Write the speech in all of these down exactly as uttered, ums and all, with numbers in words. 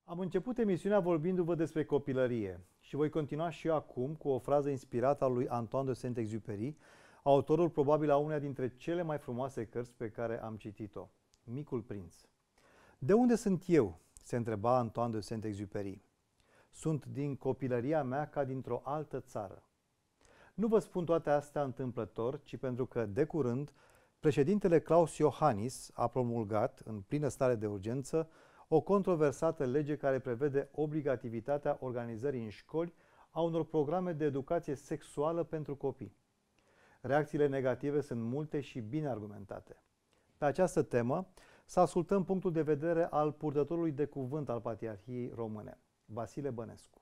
Am început emisiunea vorbindu-vă despre copilărie și voi continua și eu acum cu o frază inspirată a lui Antoine de Saint-Exupéry, autorul probabil a uneia dintre cele mai frumoase cărți pe care am citit-o, Micul Prinț. De unde sunt eu? Se întreba Antoine de Saint-Exupéry. Sunt din copilăria mea ca dintr-o altă țară. Nu vă spun toate astea întâmplător, ci pentru că, de curând, președintele Klaus Iohannis a promulgat, în plină stare de urgență, o controversată lege care prevede obligativitatea organizării în școli a unor programe de educație sexuală pentru copii. Reacțiile negative sunt multe și bine argumentate. Pe această temă, să ascultăm punctul de vedere al purtătorului de cuvânt al Patriarhiei Române, Vasile Bănescu.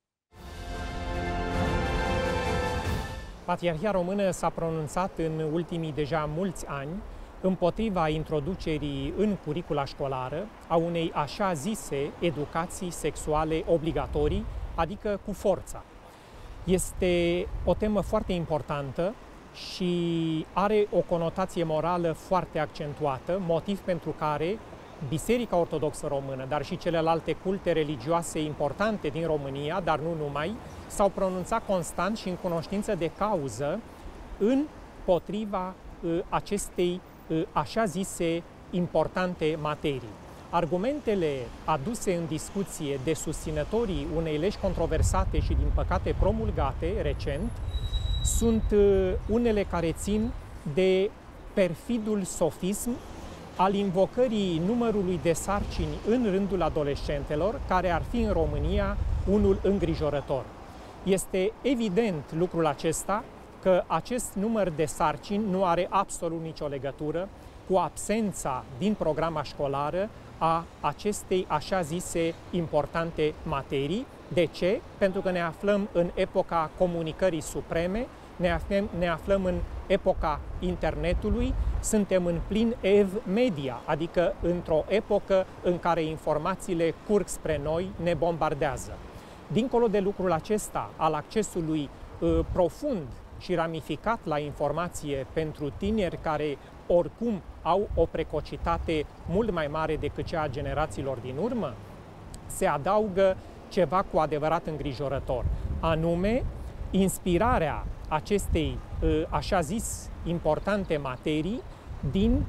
Patriarhia Română s-a pronunțat în ultimii deja mulți ani împotriva introducerii în curicula școlară a unei așa zise educații sexuale obligatorii, adică cu forța. Este o temă foarte importantă și are o conotație morală foarte accentuată, motiv pentru care Biserica Ortodoxă Română, dar și celelalte culte religioase importante din România, dar nu numai, s-au pronunțat constant și în cunoștință de cauză împotriva uh, acestei uh, așa zise importante materii. Argumentele aduse în discuție de susținătorii unei legi controversate și, din păcate, promulgate recent, sunt uh, unele care țin de perfidul sofism al invocării numărului de sarcini în rândul adolescentelor, care ar fi în România unul îngrijorător. Este evident lucrul acesta că acest număr de sarcini nu are absolut nicio legătură cu absența din programa școlară a acestei așa zise importante materii. De ce? Pentru că ne aflăm în epoca comunicării supreme, ne aflăm, ne aflăm în epoca internetului, suntem în plin ev media, adică într-o epocă în care informațiile curg spre noi, ne bombardează. Dincolo de lucrul acesta, al accesului uh, profund și ramificat la informație pentru tineri care oricum au o precocitate mult mai mare decât cea a generațiilor din urmă, se adaugă ceva cu adevărat îngrijorător, anume inspirarea acestei așa zis importante materii din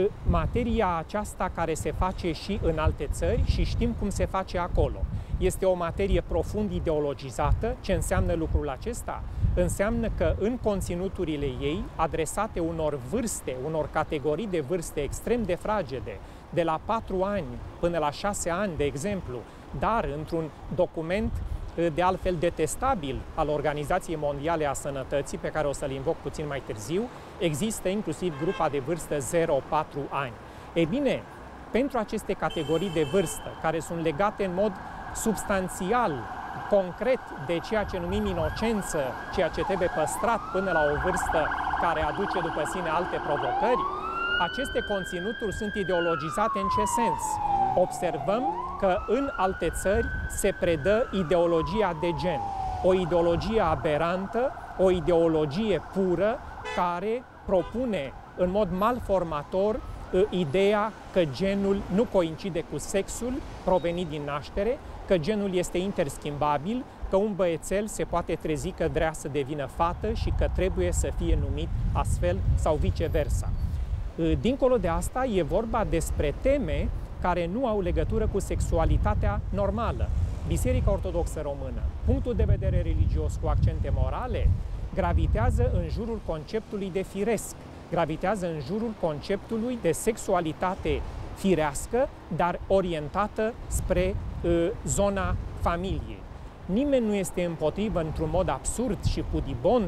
materia aceasta care se face și în alte țări și știm cum se face acolo. Este o materie profund ideologizată. Ce înseamnă lucrul acesta? Înseamnă că în conținuturile ei, adresate unor vârste, unor categorii de vârste extrem de fragede, de la patru ani până la șase ani, de exemplu, dar într-un document de altfel detestabil al Organizației Mondiale a Sănătății, pe care o să-l invoc puțin mai târziu, există inclusiv grupa de vârstă zero patru ani. Ei bine, pentru aceste categorii de vârstă, care sunt legate în mod substanțial, concret, de ceea ce numim inocență, ceea ce trebuie păstrat până la o vârstă care aduce după sine alte provocări, aceste conținuturi sunt ideologizate în ce sens? Observăm că în alte țări se predă ideologia de gen, o ideologie aberantă, o ideologie pură care propune în mod malformator ideea că genul nu coincide cu sexul provenit din naștere, că genul este interschimbabil, că un băiețel se poate trezi că vrea să devină fată și că trebuie să fie numit astfel sau viceversa. Dincolo de asta, e vorba despre teme care nu au legătură cu sexualitatea normală. Biserica Ortodoxă Română, punctul de vedere religios cu accente morale, gravitează în jurul conceptului de firesc, gravitează în jurul conceptului de sexualitate firească, dar orientată spre uh, zona familiei. Nimeni nu este împotrivă într-un mod absurd și pudibond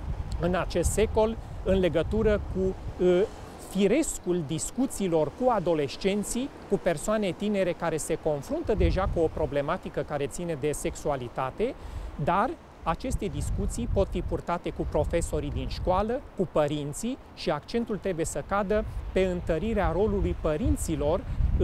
în acest secol în legătură cu uh, firescul discuțiilor cu adolescenții, cu persoane tinere care se confruntă deja cu o problematică care ține de sexualitate, dar aceste discuții pot fi purtate cu profesorii din școală, cu părinții și accentul trebuie să cadă pe întărirea rolului părinților,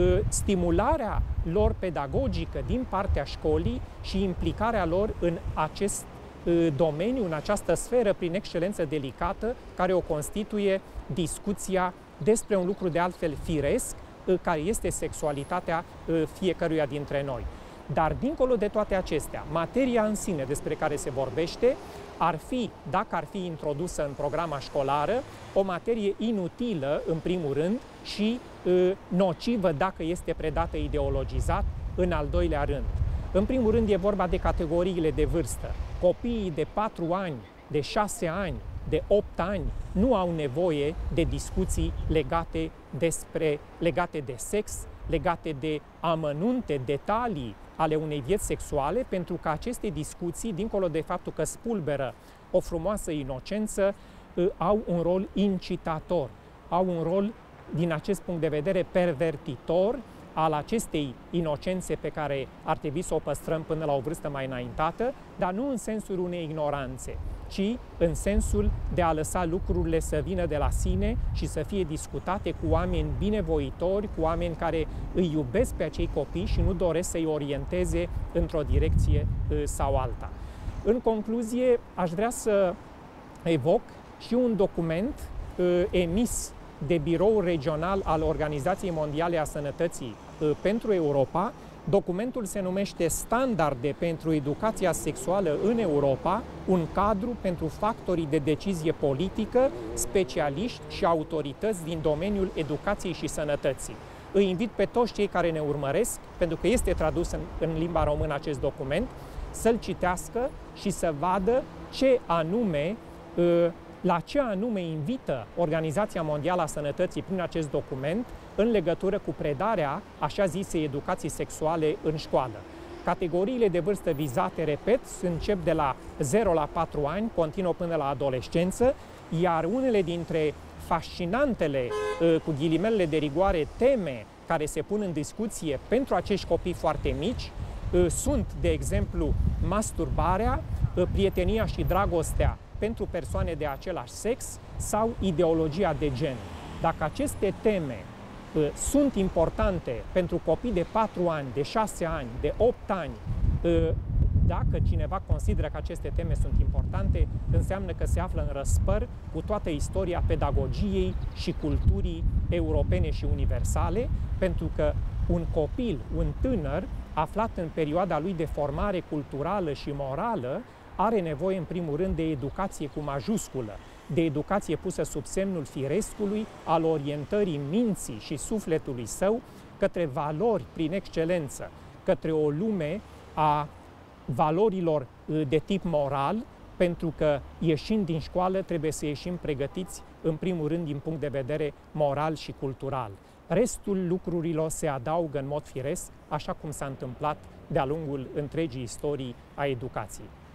stimularea lor pedagogică din partea școlii și implicarea lor în acest domeniu, în această sferă prin excelență delicată, care o constituie discuția despre un lucru de altfel firesc, care este sexualitatea fiecăruia dintre noi. Dar dincolo de toate acestea, materia în sine despre care se vorbește ar fi, dacă ar fi introdusă în programa școlară, o materie inutilă, în primul rând, și uh, nocivă dacă este predată ideologizat, în al doilea rând. În primul rând e vorba de categoriile de vârstă. Copiii de patru ani, de șase ani, de opt ani nu au nevoie de discuții legate, despre, legate de sex, legate de amănunte, detalii ale unei vieți sexuale, pentru că aceste discuții, dincolo de faptul că spulberă o frumoasă inocență, au un rol incitator, au un rol, din acest punct de vedere, pervertitor al acestei inocențe pe care ar trebui să o păstrăm până la o vârstă mai înaintată, dar nu în sensul unei ignoranțe, ci în sensul de a lăsa lucrurile să vină de la sine și să fie discutate cu oameni binevoitori, cu oameni care îi iubesc pe acei copii și nu doresc să-i orienteze într-o direcție sau alta. În concluzie, aș vrea să evoc și un document emis de Biroul Regional al Organizației Mondiale a Sănătății pentru Europa. Documentul se numește Standarde pentru educația sexuală în Europa, un cadru pentru factorii de decizie politică, specialiști și autorități din domeniul educației și sănătății. Îi invit pe toți cei care ne urmăresc, pentru că este tradus în, în limba română acest document, să-l citească și să vadă ce anume la ce anume invită Organizația Mondială a Sănătății prin acest document în legătură cu predarea așa zisei educații sexuale în școală. Categoriile de vârstă vizate, repet, încep de la zero la patru ani, continuă până la adolescență, iar unele dintre fascinantele, cu ghilimelele de rigoare, teme care se pun în discuție pentru acești copii foarte mici sunt, de exemplu, masturbarea, prietenia și dragostea pentru persoane de același sex sau ideologia de gen. Dacă aceste teme uh, sunt importante pentru copii de patru ani, de șase ani, de opt ani, uh, dacă cineva consideră că aceste teme sunt importante, înseamnă că se află în răspăr cu toată istoria pedagogiei și culturii europene și universale, pentru că un copil, un tânăr, aflat în perioada lui de formare culturală și morală, are nevoie, în primul rând, de educație cu majusculă, de educație pusă sub semnul firescului, al orientării minții și sufletului său către valori prin excelență, către o lume a valorilor de tip moral, pentru că, ieșind din școală, trebuie să ieșim pregătiți, în primul rând, din punct de vedere moral și cultural. Restul lucrurilor se adaugă în mod firesc, așa cum s-a întâmplat de-a lungul întregii istorii a educației.